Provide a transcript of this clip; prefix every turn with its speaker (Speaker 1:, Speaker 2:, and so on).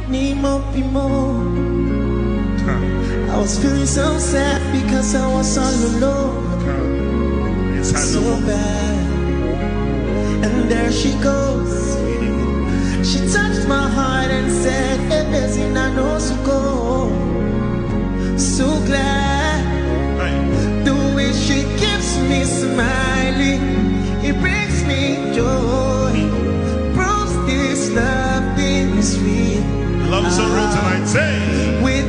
Speaker 1: I was feeling so sad because I was all alone. So bad. And there she goes. She touched my heart and said, I know so go. So glad. The way she keeps me smiling, it brings me joy. Proves this love is real.
Speaker 2: Love so real tonight. Say.